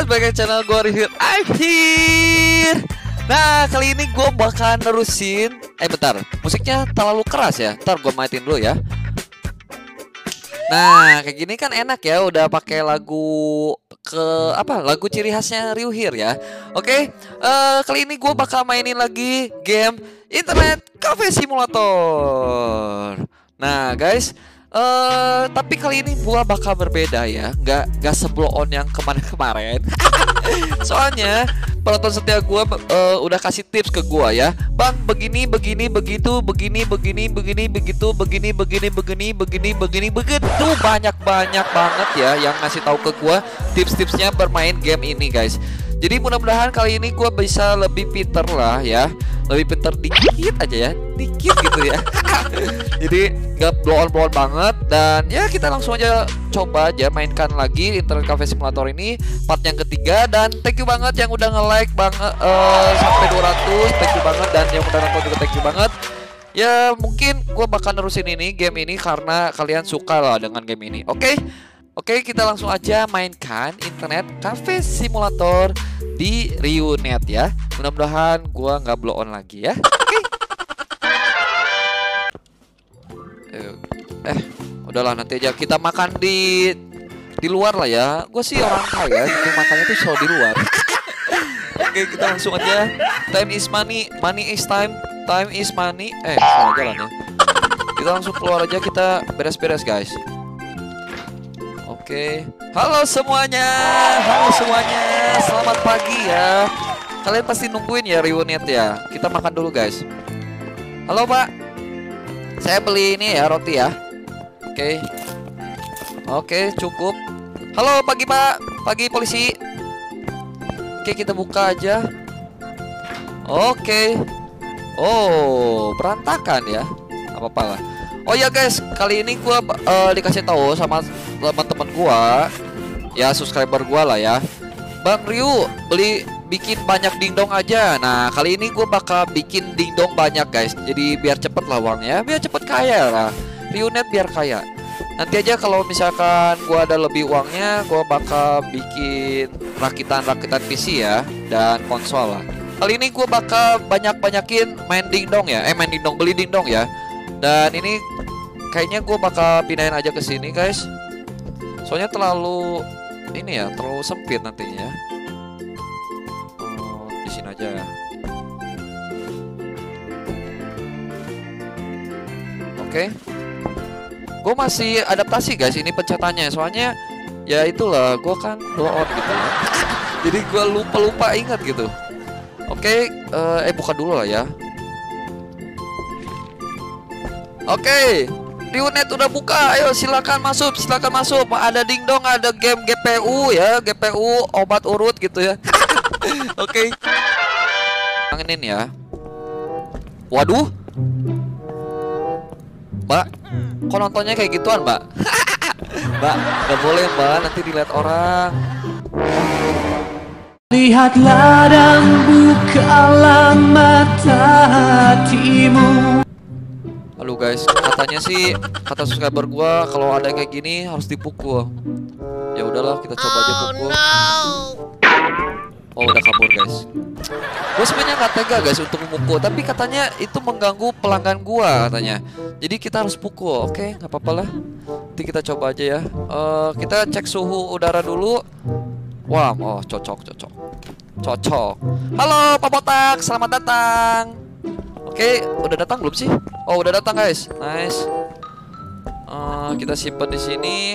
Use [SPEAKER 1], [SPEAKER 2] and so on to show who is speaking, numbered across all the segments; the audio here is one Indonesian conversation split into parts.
[SPEAKER 1] back ke channel gue Review Akhir. Nah, kali ini gue bakal nerusin. Bentar, musiknya terlalu keras ya. Ntar gue matiin dulu ya. Nah, kayak gini kan enak ya. Udah pakai lagu lagu ciri khasnya Ryuhir ya. Oke, kali ini gue bakal mainin lagi game Internet Cafe Simulator. Nah, guys. Tapi kali ini gua bakal berbeda ya, nggak seblow on yang kemarin-kemarin. Soalnya penonton setia gua udah kasih tips ke gua ya, bang begini begitu, begini begitu, begini begitu, banyak banget ya yang ngasih tahu ke gua tips-tipsnya bermain game ini guys. Jadi mudah-mudahan kali ini gua bisa lebih pinter lah ya, lebih pinter dikit aja ya, dikit gitu ya. Jadi nggak blow on banget. Dan ya kita langsung aja coba aja mainkan lagi Internet Cafe Simulator ini part yang ketiga. Dan thank you banget yang udah nge-like banget sampai 200. Thank you banget. Dan yang udah nonton juga thank you banget. Ya mungkin gue bakal nerusin ini game ini karena kalian suka lah dengan game ini. Oke, kita langsung aja mainkan Internet Cafe Simulator di Ryunet ya. Mudah-mudahan gue nggak blow on lagi ya. Udahlah nanti aja kita makan di luar lah ya. Gue sih orang kaya gitu, makannya tuh selalu di luar. Oke, kita langsung aja. Time is money, money is time, time is money. Salah jalan ya. Kita langsung keluar aja, kita beres-beres guys. Oke. Halo semuanya, selamat pagi ya. Kalian pasti nungguin ya Ryunet ya. Kita makan dulu guys. Halo Pak, saya beli ini ya, roti ya. Oke, cukup. Halo pagi Pak, pagi polisi. Oke, kita buka aja. Oke. Oh, berantakan ya. Apa-apa lah. Oh ya guys, kali ini gua dikasih tahu sama teman-teman gua, ya subscriber gua lah ya. Bang Ryu, bikin banyak dingdong aja. Nah, kali ini gua bakal bikin dingdong banyak guys. Jadi biar cepet lah uangnya, biar cepet kaya lah. Ryunet biar kaya. Nanti aja kalau misalkan gua ada lebih uangnya, gua bakal bikin rakitan PC ya dan konsol lah. Kali ini gua bakal banyakin main dingdong ya. Beli dingdong ya. Dan ini kayaknya gua bakal pindahin aja ke sini guys. Soalnya terlalu sempit nantinya ya. Di sini aja ya. Oke. Gue masih adaptasi guys ini pencetannya. Soalnya ya itulah, gue kan blow on gitu ya. Jadi gue lupa ingat gitu. Oke, buka dulu lah ya. Oke, Ryunet udah buka. Ayo silakan masuk. Ada dingdong, ada game GPU ya, GPU obat urut gitu ya. Oke. Anginin ya. Waduh. Mbak, kok nontonnya kayak gituan, Mbak? Mbak, gak boleh, Mbak, nanti dilihat orang.
[SPEAKER 2] Lihatlah dan bukalah mata hatimu.
[SPEAKER 1] Halo guys, katanya sih kata subscriber gua kalau ada kayak gini harus dipukul. Ya udahlah, kita coba aja pukul. Oh, udah kabur guys. Gue sebenarnya nggak tega guys untuk memukul, tapi katanya itu mengganggu pelanggan gua katanya. Jadi kita harus pukul. Oke, nggak apa-apa lah. Nanti kita coba aja ya. Kita cek suhu udara dulu. Wah, cocok. Halo Pak Botak, selamat datang. Oke, udah datang belum sih? Oh, udah datang guys. Nice. Kita simpan di sini.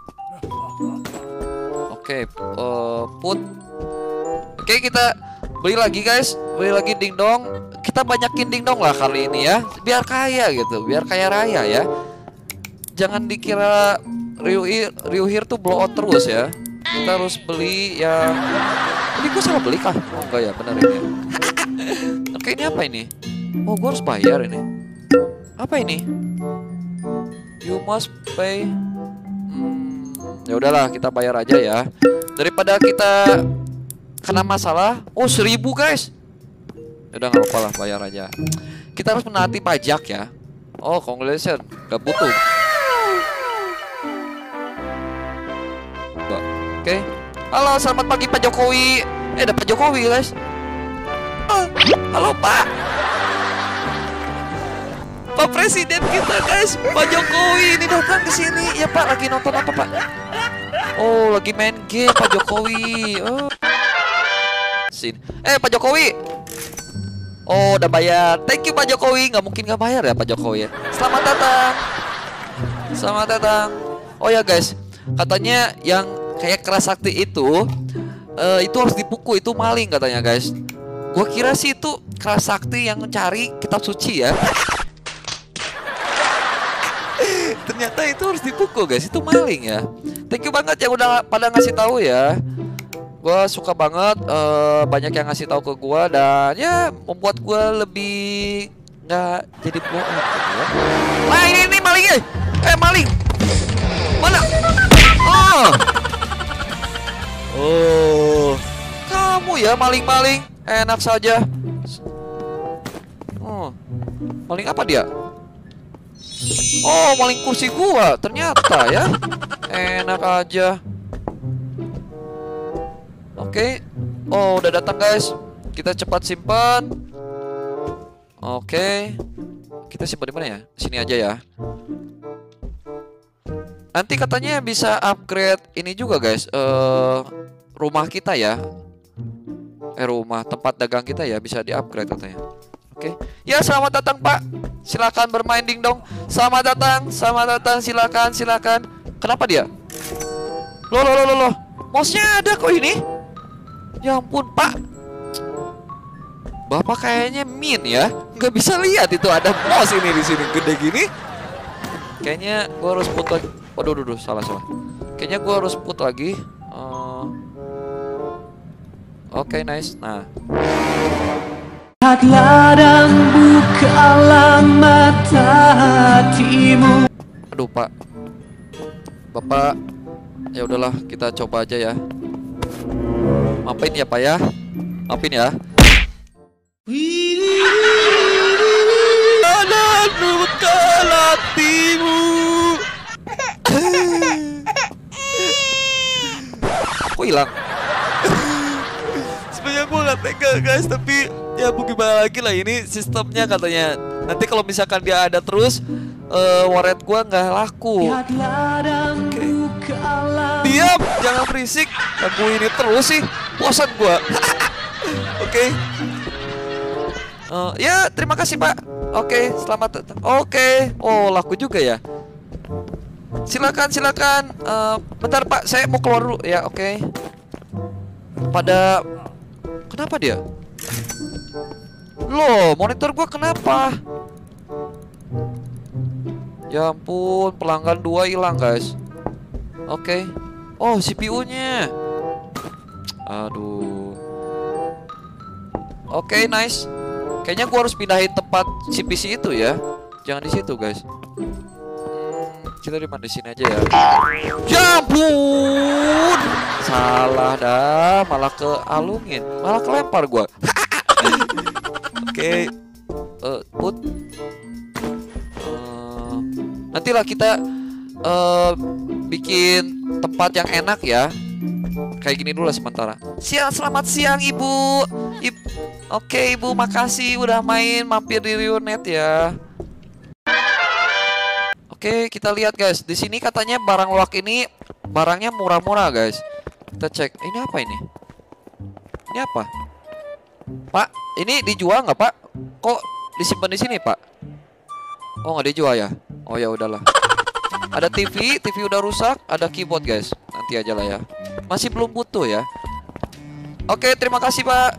[SPEAKER 1] Oke, put. Oke, kita beli lagi guys. Beli lagi dingdong. Kita banyakin dingdong lah kali ini ya. Biar kaya gitu, biar kaya raya ya. Jangan dikira Ryuhir tuh blow on terus ya. Kita harus beli yang... Ini gue salah beli kah? Oh enggak ya, benar ini ya. Oke, ini apa ini? Oh, gue harus bayar ini. Apa ini? You must pay. Ya udahlah, kita bayar aja ya. Daripada kita kena masalah. Oh, 1000 guys. Udah nggak apa-apa lah, bayar aja. Kita harus menaati pajak ya. Oh, congratulations. Gak butuh. Oke. Halo, selamat pagi Pak Jokowi. Ada Pak Jokowi, guys. Halo, Pak. Pak Presiden kita, guys. Pak Jokowi ini datang ke sini. Ya, Pak, lagi nonton apa, Pak? Oh, lagi main game Pak Jokowi. Oh. Sini. Pak Jokowi. Oh, udah bayar. Thank you Pak Jokowi. Nggak mungkin nggak bayar ya Pak Jokowi ya. Selamat datang. Selamat datang. Oh ya guys, katanya yang kayak keras sakti itu harus dipukul, itu maling katanya guys. Gua kira sih itu keras sakti yang mencari kitab suci ya. Ternyata itu harus dipukul guys, itu maling ya. Thank you banget yang udah pada ngasih tahu ya. Gua suka banget banyak yang ngasih tahu ke gua dan ya membuat gua lebih nggak jadi bohong gitu ya. Nah ini malingnya. Maling. Mana? Oh. Kamu ya maling-maling. Enak saja. Maling apa dia? Oh, maling kursi gua ternyata ya. Enak aja. Oke. Oh, udah datang guys. Kita cepat simpan. Oke. Kita simpan di mana ya? Sini aja ya. Nanti katanya bisa upgrade ini juga guys. Rumah kita ya. Rumah tempat dagang kita ya bisa di-upgrade katanya. Oke. Ya, selamat datang Pak. Silakan bermain dingdong. Selamat datang, silakan. Kenapa dia? Loh. Mouse-nya ada kok ini. Ya ampun, Pak. Bapak kayaknya min ya. Nggak bisa lihat itu ada mouse ini di sini gede gini. Kayaknya gua harus put lagi. Waduh, salah. Kayaknya gua harus put lagi. Oke, nice. Nah.
[SPEAKER 2] Lihatlah dan bukalah mata hatimu.
[SPEAKER 1] Aduh, Pak. Bapak, ya udahlah, kita coba aja ya. Maafin ya, Pak ya. Maafin ya. Dan bukalah hatimu. Kok hilang? Sebenarnya gue gak tega guys, tapi ya gimana lagi lah, ini sistemnya katanya. Nanti kalau misalkan dia ada terus, warnet gue nggak laku. Oke. Diam, jangan berisik. Aku ini terus sih, bosan gue. Oke. Ya, terima kasih Pak. Oke, selamat datang. Oke. Oh, laku juga ya. Silakan. Bentar Pak, saya mau keluar dulu ya. Oke. Kenapa dia? Loh, monitor gua kenapa? Ya ampun, pelanggan 2 hilang guys. Oke. Oh, CPU-nya. Aduh. Oke, nice. Kayaknya gua harus pindahin tempat si PC itu ya. Jangan di situ guys. Kita di sini aja ya. Ya ampun. Salah dah, malah ke alungin, malah kelempar gua. Oke. Put. Nantilah kita bikin tempat yang enak ya. Kayak gini dulu lah sementara. Selamat siang Ibu. Oke Ibu, makasih udah mampir di Rionet ya. Oke, kita lihat guys. Di sini katanya barang loak ini barangnya murah-murah guys. Kita cek. Ini apa ini? Ini apa? Pak, ini dijual nggak Pak? Kok disimpan di sini Pak? Oh, nggak dijual ya? Oh ya udahlah. Ada TV udah rusak. Ada keyboard guys. Nanti aja lah ya. Masih belum butuh ya. Oke, terima kasih Pak.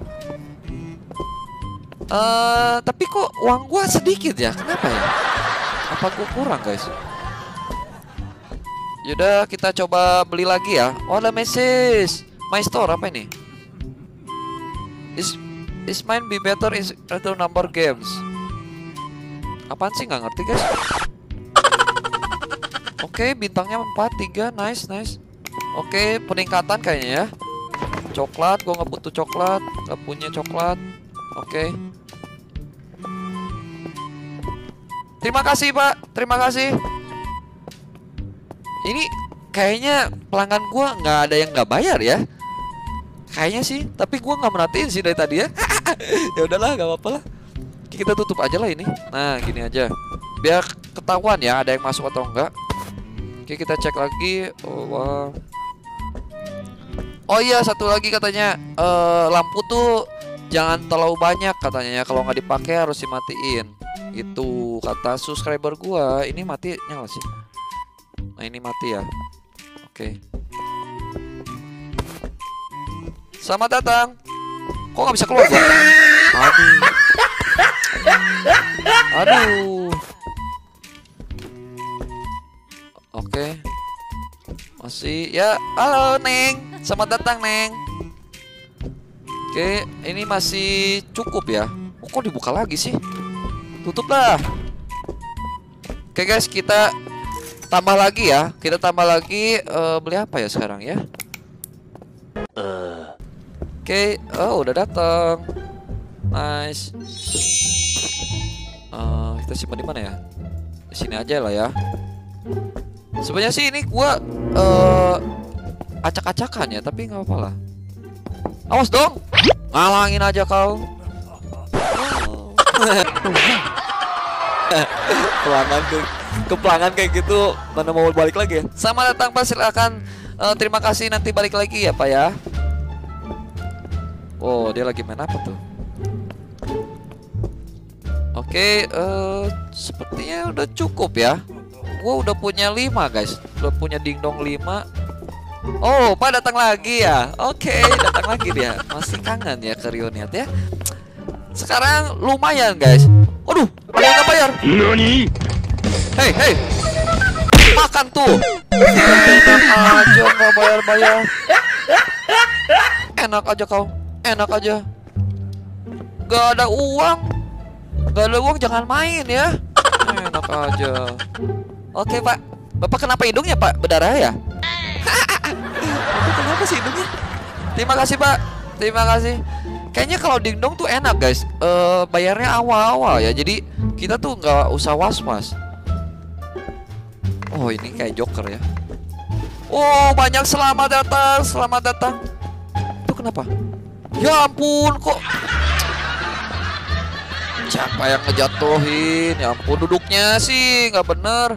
[SPEAKER 1] Tapi kok uang gua sedikit ya? Kenapa ya? Apa gua kurang guys? Yaudah kita coba beli lagi ya. Oh ada message. My store apa ini? Is mine be better is to number games. Apaan sih nggak ngerti guys? Oke, bintangnya 4, 3, nice. Oke, peningkatan kayaknya ya. Coklat, gua nggak butuh coklat, nggak punya coklat. Oke. Terima kasih Pak, terima kasih. Ini kayaknya pelanggan gua nggak ada yang nggak bayar ya. Kayaknya sih, tapi gua nggak merhatiin sih dari tadi ya. Ya udahlah, nggak apa-apa lah. Oke, kita tutup aja lah ini. Nah, gini aja. Biar ketahuan ya ada yang masuk atau enggak. Oke, kita cek lagi. Oh, wow. Oh iya, satu lagi katanya lampu tuh jangan terlalu banyak katanya ya. Kalau nggak dipakai harus dimatiin. Itu kata subscriber gua. Ini mati nyala sih. Nah, ini mati ya. Oke. Selamat datang. Kok nggak bisa keluar gua? Aduh. Aduh. Oke. Masih ya. Halo Neng. Selamat datang Neng. Oke, ini masih cukup ya. Oh, kok dibuka lagi sih? Tutup lah. Oke guys, kita tambah lagi ya. Kita tambah lagi beli apa ya sekarang ya? Oke, oh udah datang. Nice. Kita simpan di mana ya? Di sini aja lah ya. Sebenarnya sih ini gua acak-acakan ya, tapi nggak apa-apa lah. Awas dong, ngalangin aja kau. Kepelangan kayak gitu, mana mau balik lagi ya? Selamat datang Pak, silakan. Terima kasih, nanti balik lagi ya Pak ya. Oh, dia lagi main apa tuh? Oke, sepertinya udah cukup ya. Gua udah punya 5 guys. Udah punya dingdong 5. Oh, Pak datang lagi ya. Oke, datang lagi dia. Masih kangen ya ke Reunion ya. Sekarang lumayan guys. Waduh, ada yang nggak bayar. Nani? Hei, hei. Makan tuh. Enak aja nggak bayar-bayar. Enak aja kau. Enak aja. Gak ada uang. Gak ada uang jangan main ya. Enak aja. Oke Pak. Bapak kenapa hidungnya Pak? Berdarah ya? Bapak kenapa sih hidungnya? Terima kasih Pak. Terima kasih. Kayaknya kalau dingdong tuh enak guys. Bayarnya awal-awal ya. Jadi kita tuh nggak usah was-was. Oh ini kayak Joker ya. Oh banyak, selamat datang. Selamat datang. Itu kenapa? Ya ampun, kok siapa yang ngejatuhin? Ya ampun, duduknya sih nggak bener.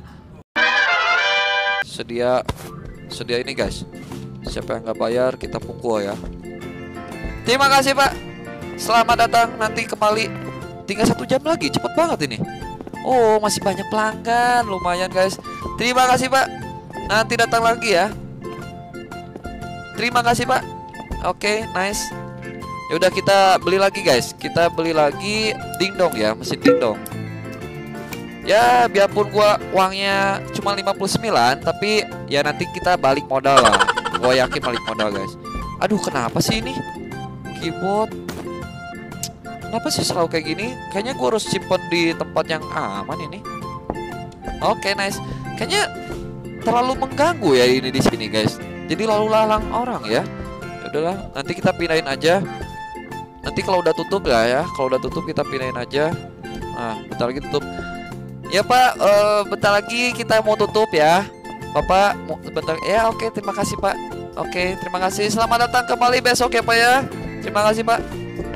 [SPEAKER 1] Sedia ini guys. Siapa yang nggak bayar kita pukul ya. Terima kasih Pak. Selamat datang. Nanti kembali. Tinggal 1 jam lagi. Cepet banget ini. Oh masih banyak pelanggan. Lumayan guys. Terima kasih Pak. Nanti datang lagi ya. Terima kasih Pak. Oke, nice. Ya udah kita beli lagi guys. Kita beli lagi dingdong ya, mesin dingdong. Ya biarpun gua uangnya cuma 59, tapi ya nanti kita balik modal lah. Gua yakin balik modal guys. Aduh kenapa sih ini keyboard? Kenapa sih selalu kayak gini? Kayaknya gua harus simpen di tempat yang aman ini. Oke, nice. Kayaknya terlalu mengganggu ya ini di sini guys. Jadi lalu lalang orang ya. Ya udahlah, nanti kita pindahin aja. Nanti kalau udah tutup ya, kalau udah tutup kita pindahin aja. Nah, bentar lagi tutup. Ya Pak, bentar lagi kita mau tutup ya. Bapak, bentar. Ya oke, terima kasih Pak. Oke, terima kasih. Selamat datang kembali besok ya Pak ya. Terima kasih Pak.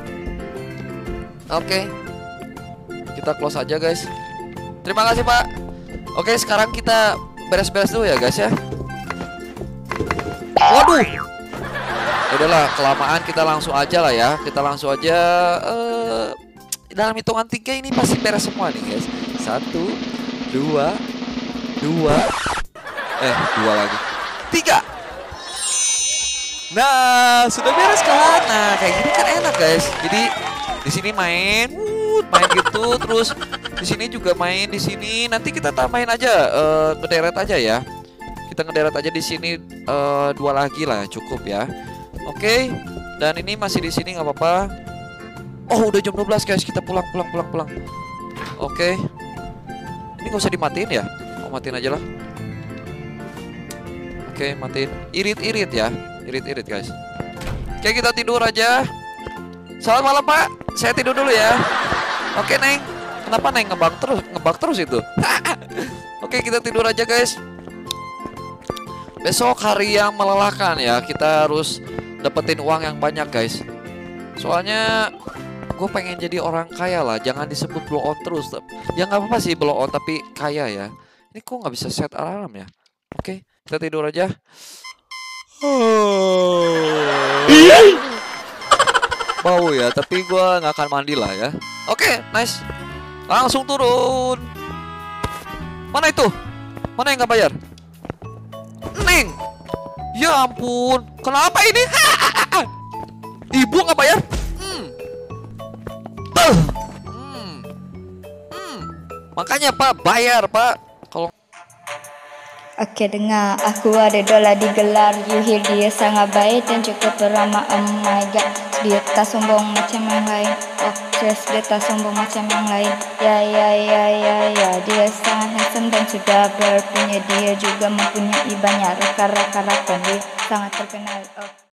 [SPEAKER 1] Oke, kita close aja guys. Terima kasih Pak. Oke, sekarang kita beres-beres dulu ya guys ya. Waduh. Udahlah, kelamaan kita langsung aja lah ya. Kita langsung aja. Dalam hitungan 3 ini pasti beres semua nih guys. 1, 2, 2 lagi 3. Nah sudah beres kan. Nah kayak gini kan enak guys. Jadi di sini main gitu, terus di sini juga main di sini. Nanti kita tambahin aja ngederet aja ya. Kita ngederet aja di sini 2 lagi lah cukup ya. Oke, dan ini masih di sini nggak apa-apa. Oh udah jam 12 guys, kita pulang. Oke, ini nggak usah dimatiin ya? Oh matiin aja lah. Oke, matiin. Irit ya, irit guys. Oke kita tidur aja. Selamat malam Pak, saya tidur dulu ya. Oke Neng, kenapa Neng ngebak terus itu? Oke kita tidur aja guys. Besok hari yang melelahkan ya, kita harus dapetin uang yang banyak guys. Soalnya gue pengen jadi orang kaya lah. Jangan disebut blow on terus. Ya nggak apa-apa sih blow on tapi kaya ya. Ini kok nggak bisa set alarm ya? Oke, kita tidur aja. Bau ya, tapi gue nggak akan mandi lah ya. Oke, nice. Langsung turun. Mana itu? Mana yang nggak bayar? Neng. Ya ampun, kenapa ini? Ibu nggak bayar? Makanya Pak, bayar Pak. Kalau
[SPEAKER 3] Oke, dengar, aku ada dola digelar. You hear, dia sangat baik dan cukup ramah. Oh my god, dia tak sombong macam yang lain. Oh yes, dia tak sombong macam yang lain. Ya, dia sangat handsome dan sudah berpunya. Dia juga mempunyai banyak rekan-rekan. Dia sangat terkenal. Oh.